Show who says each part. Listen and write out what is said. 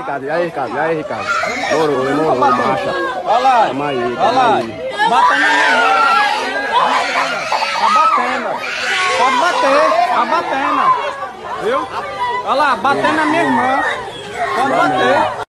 Speaker 1: Ricardo. E aí, Ricardo? E aí, Ricardo? Demorou, marcha.
Speaker 2: Olha lá.
Speaker 1: Calma aí,
Speaker 2: Olha
Speaker 1: calma
Speaker 2: lá.
Speaker 1: aí.
Speaker 2: Batendo na minha irmã. Tá batendo. Pode bater. Tá batendo. Viu? Olha lá, batendo na minha irmã. Pode bater.